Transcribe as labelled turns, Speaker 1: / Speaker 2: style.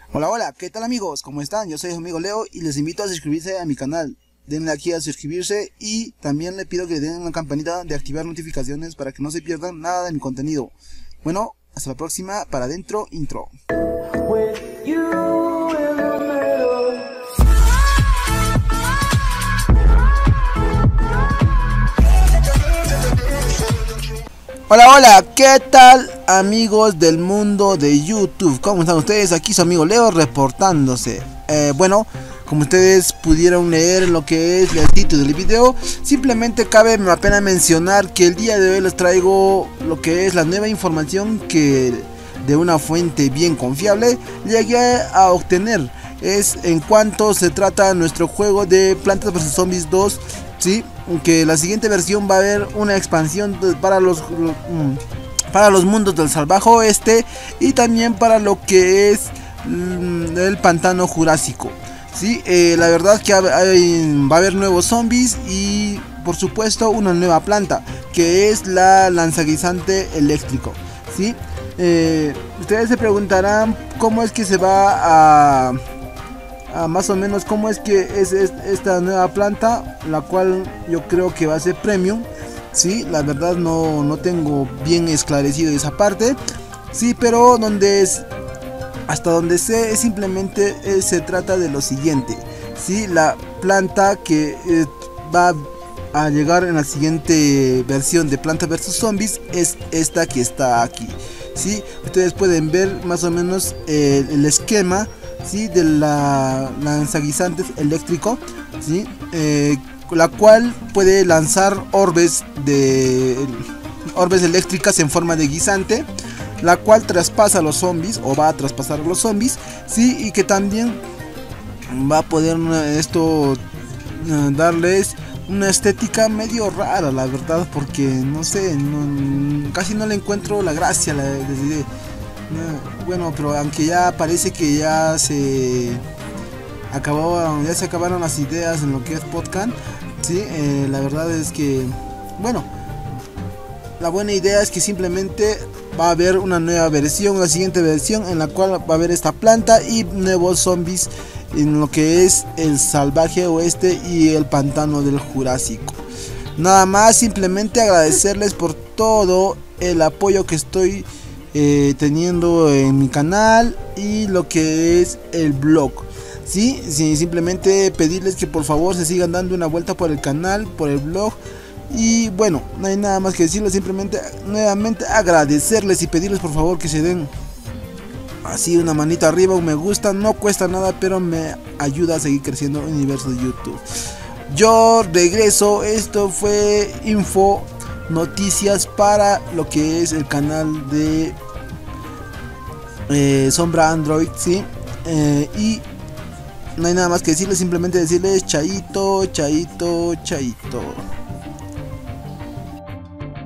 Speaker 1: Hola, hola, ¿qué tal amigos? ¿Cómo están? Yo soy su amigo Leo y les invito a suscribirse a mi canal. Denle aquí a suscribirse y también le pido que le den la campanita de activar notificaciones para que no se pierdan nada de mi contenido. Bueno, hasta la próxima para Adentro Intro. Hola, hola, ¿qué tal amigos del mundo de YouTube? ¿Cómo están ustedes? Aquí su amigo Leo reportándose. Bueno, como ustedes pudieron leer en lo que es el título del video, simplemente cabe la pena mencionar que el día de hoy les traigo lo que es la nueva información que de una fuente bien confiable llegué a obtener. Es en cuanto se trata nuestro juego de Plantas vs Zombies 2, ¿sí? Que la siguiente versión va a haber una expansión para los mundos del salvaje oeste y también para lo que es el pantano jurásico, ¿sí? La verdad que va a haber nuevos zombies y por supuesto una nueva planta que es la lanzaguisante eléctrico, ¿sí? Ustedes se preguntarán cómo es que se va a más o menos cómo es que es esta nueva planta, la cual yo creo que va a ser premium, sí, la verdad no tengo bien esclarecido esa parte, sí, pero hasta donde sé simplemente se trata de lo siguiente, sí, la planta que va a llegar en la siguiente versión de Planta vs Zombies es esta que está aquí, sí, ustedes pueden ver más o menos el esquema, ¿sí? De la lanzaguisante eléctrico, ¿sí? La cual puede lanzar orbes eléctricas en forma de guisante, la cual traspasa a los zombies o va a traspasar a los zombies, ¿sí? Y que también va a poder darles una estética medio rara, la verdad, porque no sé, casi no le encuentro la gracia bueno, pero aunque ya parece que ya se acabaron las ideas en lo que es podcast, sí, la verdad es que, bueno, la buena idea es que simplemente va a haber una nueva versión, la siguiente versión en la cual va a haber esta planta y nuevos zombies en lo que es el salvaje oeste y el pantano del Jurásico. Nada más, simplemente agradecerles por todo el apoyo que estoy teniendo en mi canal y lo que es el blog, ¿sí? Simplemente pedirles que por favor se sigan dando una vuelta por el canal, por el blog. Y bueno, no hay nada más que decirles, simplemente nuevamente agradecerles y pedirles por favor que se den así una manita arriba, un me gusta, no cuesta nada, pero me ayuda a seguir creciendo en el universo de YouTube. Yo regreso, esto fue noticias para lo que es el canal de Sombra Android, ¿sí? Y no hay nada más que decirles, simplemente decirles chaito, chaito, chaito.